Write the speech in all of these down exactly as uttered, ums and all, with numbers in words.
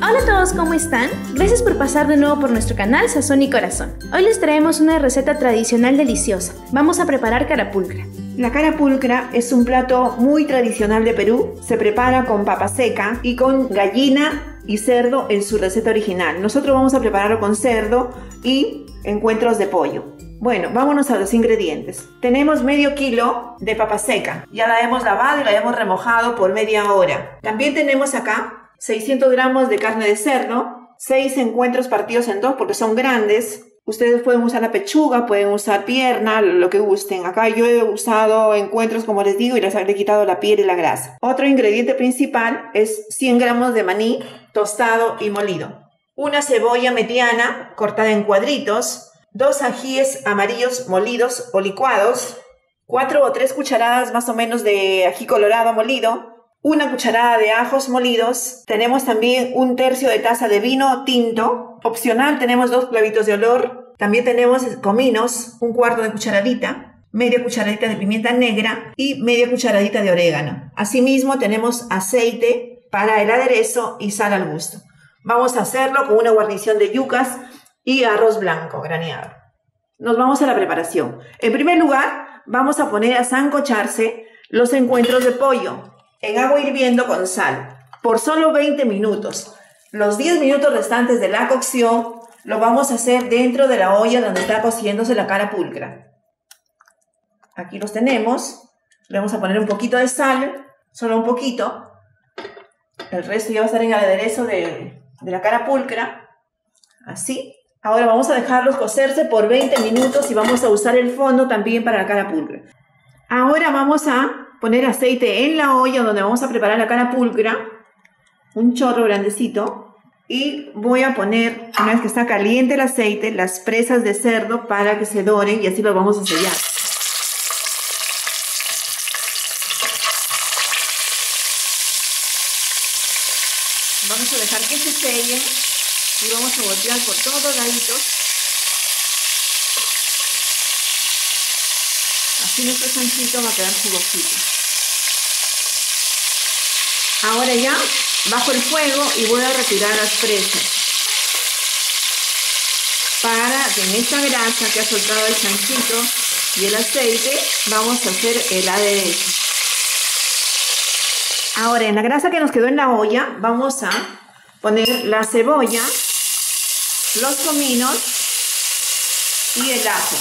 Hola a todos, ¿cómo están? Gracias por pasar de nuevo por nuestro canal Sazón y Corazón. Hoy les traemos una receta tradicional deliciosa. Vamos a preparar carapulcra. La carapulcra es un plato muy tradicional de Perú. Se prepara con papa seca y con gallina y cerdo en su receta original. Nosotros vamos a prepararlo con cerdo y encuentros de pollo. Bueno, vámonos a los ingredientes. Tenemos medio kilo de papa seca. Ya la hemos lavado y la hemos remojado por media hora. También tenemos acá seiscientos gramos de carne de cerdo, seis encuentros partidos en dos porque son grandes. Ustedes pueden usar la pechuga, pueden usar pierna, lo que gusten. Acá yo he usado encuentros, como les digo, y les he quitado la piel y la grasa. Otro ingrediente principal es cien gramos de maní tostado y molido. Una cebolla mediana cortada en cuadritos. Dos ajíes amarillos molidos o licuados. Cuatro o tres cucharadas más o menos de ají colorado molido. Una cucharada de ajos molidos. Tenemos también un tercio de taza de vino tinto. Opcional tenemos dos clavitos de olor. También tenemos cominos, un cuarto de cucharadita. Media cucharadita de pimienta negra y media cucharadita de orégano. Asimismo tenemos aceite para el aderezo y sal al gusto. Vamos a hacerlo con una guarnición de yucas y arroz blanco graneado. Nos vamos a la preparación. En primer lugar, vamos a poner a sancocharse los encuentros de pollo en agua hirviendo con sal por solo veinte minutos. Los diez minutos restantes de la cocción lo vamos a hacer dentro de la olla donde está cociéndose la carapulcra. Aquí los tenemos. Le vamos a poner un poquito de sal, solo un poquito. El resto ya va a estar en el aderezo de, de la carapulcra. Así. Ahora vamos a dejarlos cocerse por veinte minutos y vamos a usar el fondo también para la carapulcra. Ahora vamos a poner aceite en la olla donde vamos a preparar la carapulcra, un chorro grandecito, y voy a poner, una vez que está caliente el aceite, las presas de cerdo para que se doren y así lo vamos a sellar. Vamos a dejar que se sellen y vamos a voltear por todos laditos. Así nuestro chanchito va a quedar jugosito. Ahora ya bajo el fuego y voy a retirar las presas. Para que en esta grasa que ha soltado el chanchito y el aceite, vamos a hacer el aderezo. Ahora en la grasa que nos quedó en la olla, vamos a poner la cebolla, los cominos y el ajo.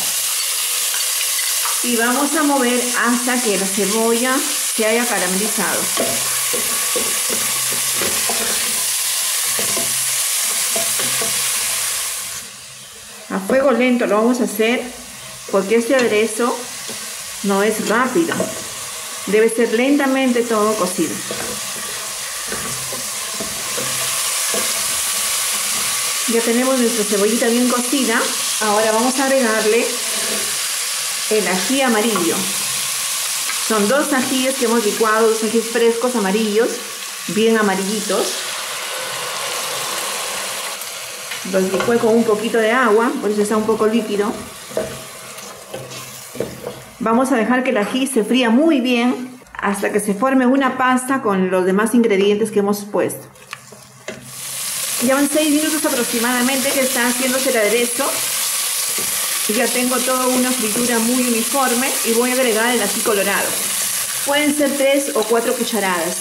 Y vamos a mover hasta que la cebolla se haya caramelizado. A fuego lento lo vamos a hacer porque este aderezo no es rápido. Debe ser lentamente todo cocido. Ya tenemos nuestra cebollita bien cocida. Ahora vamos a agregarle el ají amarillo. Son dos ajíes que hemos licuado, dos ajíes frescos amarillos, bien amarillitos. Los licué con un poquito de agua, por eso está un poco líquido. Vamos a dejar que el ají se fría muy bien hasta que se forme una pasta con los demás ingredientes que hemos puesto. Llevan seis minutos aproximadamente que está haciéndose el aderezo. Ya tengo toda una fritura muy uniforme y voy a agregar el ají colorado. Pueden ser tres o cuatro cucharadas.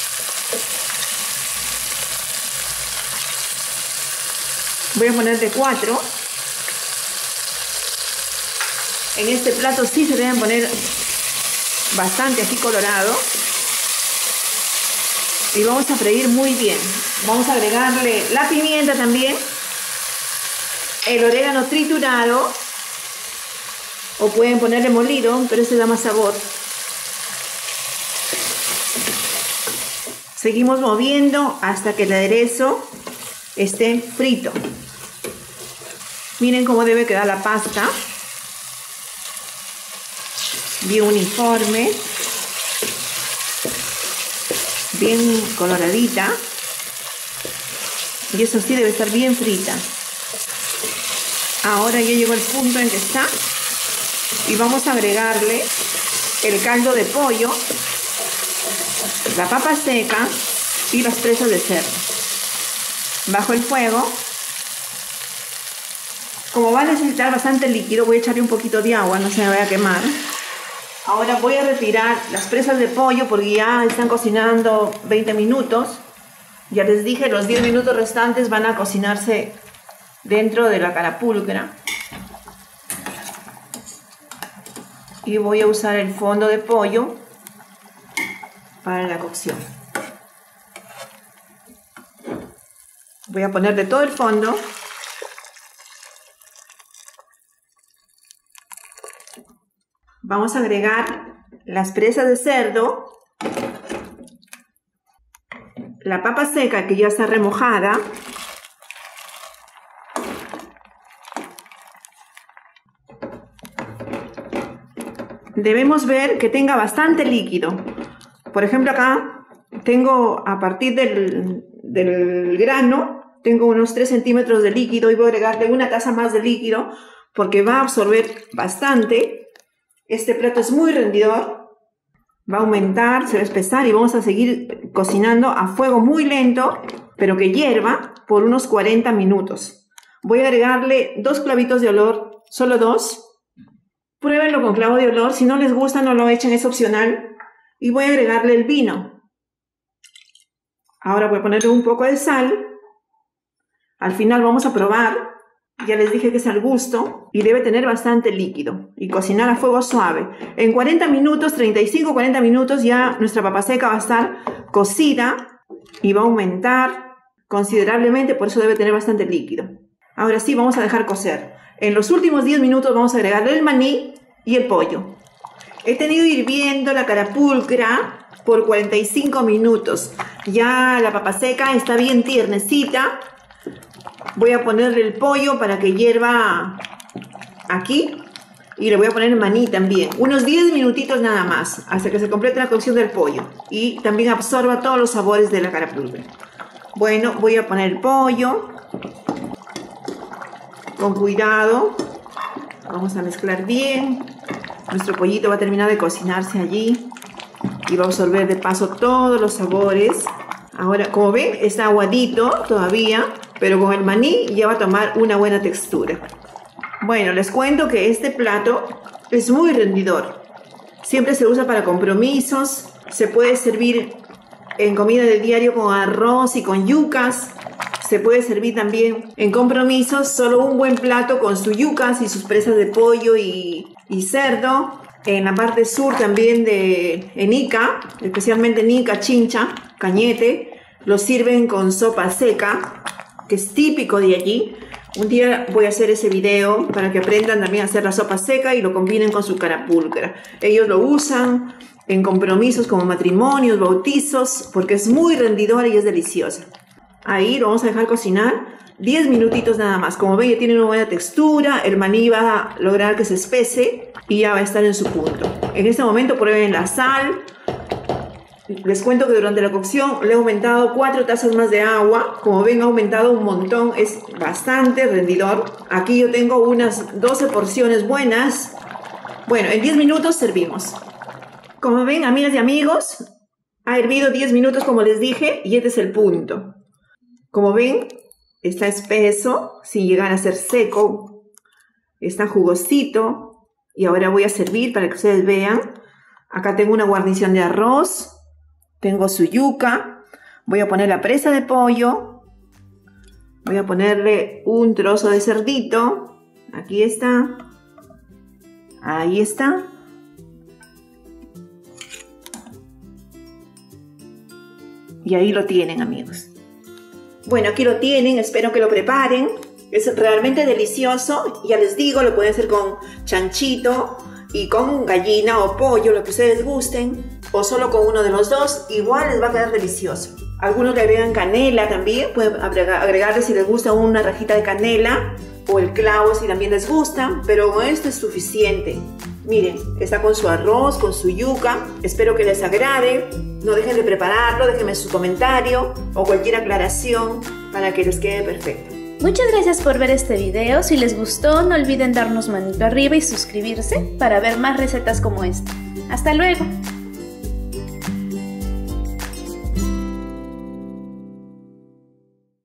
Voy a poner de cuatro. En este plato sí se deben poner bastante ají colorado. Y vamos a freír muy bien. Vamos a agregarle la pimienta también. El orégano triturado. O pueden ponerle molido, pero ese da más sabor. Seguimos moviendo hasta que el aderezo esté frito. Miren cómo debe quedar la pasta. Bien uniforme. Bien coloradita. Y eso sí debe estar bien frita. Ahora ya llegó el punto en que está. Y vamos a agregarle el caldo de pollo, la papa seca y las presas de cerdo. Bajo el fuego. Como va a necesitar bastante líquido, voy a echarle un poquito de agua, no se me vaya a quemar. Ahora voy a retirar las presas de pollo porque ya están cocinando veinte minutos. Ya les dije, los diez minutos restantes van a cocinarse dentro de la carapulcra. Y voy a usar el fondo de pollo para la cocción. Voy a poner de todo el fondo. Vamos a agregar las presas de cerdo, la papa seca que ya está remojada, debemos ver que tenga bastante líquido. Por ejemplo, acá tengo a partir del, del grano, tengo unos tres centímetros de líquido y voy a agregarle una taza más de líquido porque va a absorber bastante. Este plato es muy rendidor, va a aumentar, se va a espesar y vamos a seguir cocinando a fuego muy lento, pero que hierva por unos cuarenta minutos. Voy a agregarle dos clavitos de olor, solo dos. Pruébenlo con clavo de olor, si no les gusta no lo echen, es opcional. Y voy a agregarle el vino. Ahora voy a ponerle un poco de sal. Al final vamos a probar. Ya les dije que es al gusto y debe tener bastante líquido y cocinar a fuego suave. En cuarenta minutos, treinta y cinco a cuarenta minutos ya nuestra papa seca va a estar cocida y va a aumentar considerablemente, por eso debe tener bastante líquido. Ahora sí, vamos a dejar cocer. En los últimos diez minutos vamos a agregarle el maní y el pollo. He tenido hirviendo la carapulcra por cuarenta y cinco minutos. Ya la papa seca está bien tiernecita. Voy a ponerle el pollo para que hierva aquí y le voy a poner el maní también. Unos diez minutitos nada más hasta que se complete la cocción del pollo y también absorba todos los sabores de la carapulcra. Bueno, voy a poner el pollo con cuidado. Vamos a mezclar bien. Nuestro pollito va a terminar de cocinarse allí y va a absorber de paso todos los sabores. Ahora, como ven, está aguadito todavía, pero con el maní ya va a tomar una buena textura. Bueno, les cuento que este plato es muy rendidor. Siempre se usa para compromisos. Se puede servir en comida de diario con arroz y con yucas. Se puede servir también en compromisos, solo un buen plato con sus yucas y sus presas de pollo y, y cerdo. En la parte sur también de en Ica, especialmente en Ica, Chincha, Cañete, lo sirven con sopa seca, que es típico de allí. Un día voy a hacer ese video para que aprendan también a hacer la sopa seca y lo combinen con su carapulcra. Ellos lo usan en compromisos como matrimonios, bautizos, porque es muy rendidora y es deliciosa. Ahí lo vamos a dejar cocinar diez minutitos nada más. Como ven, ya tiene una buena textura, el maní va a lograr que se espese y ya va a estar en su punto. En este momento prueben la sal. Les cuento que durante la cocción le he aumentado cuatro tazas más de agua. Como ven, ha aumentado un montón, es bastante rendidor. Aquí yo tengo unas doce porciones buenas. Bueno, en diez minutos servimos. Como ven, amigas y amigos, ha hervido diez minutos como les dije y este es el punto. Como ven, está espeso, sin llegar a ser seco. Está jugosito. Y ahora voy a servir para que ustedes vean. Acá tengo una guarnición de arroz. Tengo su yuca. Voy a poner la presa de pollo. Voy a ponerle un trozo de cerdito. Aquí está. Ahí está. Y ahí lo tienen, amigos. Bueno, aquí lo tienen, espero que lo preparen. Es realmente delicioso. Ya les digo, lo pueden hacer con chanchito y con gallina o pollo, lo que ustedes gusten. O solo con uno de los dos, igual les va a quedar delicioso. Algunos le agregan canela también. Pueden agregarle si les gusta una rajita de canela o el clavo si también les gusta. Pero con esto es suficiente. Miren, está con su arroz, con su yuca. Espero que les agrade. No dejen de prepararlo, déjenme su comentario o cualquier aclaración para que les quede perfecto. Muchas gracias por ver este video. Si les gustó, no olviden darnos manito arriba y suscribirse para ver más recetas como esta. ¡Hasta luego!